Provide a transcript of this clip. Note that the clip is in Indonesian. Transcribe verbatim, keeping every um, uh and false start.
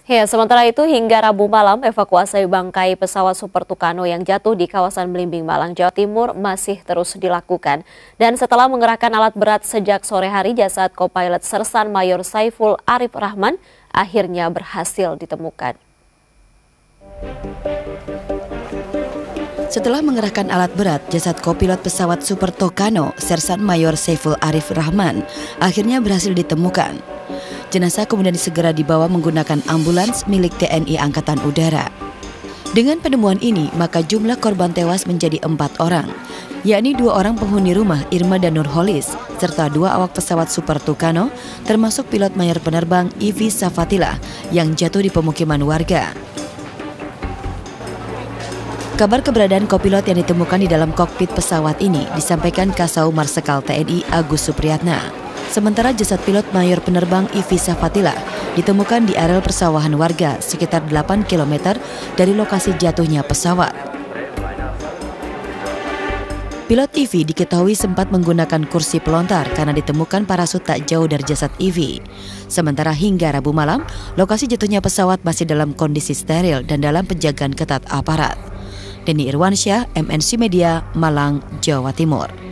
Ya, sementara itu hingga Rabu malam evakuasi bangkai pesawat Super Tucano yang jatuh di kawasan Belimbing, Malang, Jawa Timur masih terus dilakukan. Dan setelah mengerahkan alat berat sejak sore hari, jasad co-pilot Sersan Mayor Saiful Arif Rahman akhirnya berhasil ditemukan. Setelah mengerahkan alat berat, jasad kopilot pesawat Super Tucano, Sersan Mayor Saiful Arif Rahman, akhirnya berhasil ditemukan. Jenazah kemudian segera dibawa menggunakan ambulans milik T N I Angkatan Udara. Dengan penemuan ini, maka jumlah korban tewas menjadi empat orang, yakni dua orang penghuni rumah Irma dan Nurholis, serta dua awak pesawat Super Tucano, termasuk pilot mayor penerbang Ivi Safatila yang jatuh di pemukiman warga. Kabar keberadaan kopilot yang ditemukan di dalam kokpit pesawat ini disampaikan Kasau Marsekal T N I Agus Supriyatna. Sementara jasad pilot mayor penerbang Ivi Safatila ditemukan di areal persawahan warga sekitar delapan kilometer dari lokasi jatuhnya pesawat. Pilot Ivi diketahui sempat menggunakan kursi pelontar karena ditemukan parasut tak jauh dari jasad Ivi. Sementara hingga Rabu malam, lokasi jatuhnya pesawat masih dalam kondisi steril dan dalam penjagaan ketat aparat. Denny Irwansyah, M N C Media, Malang, Jawa Timur.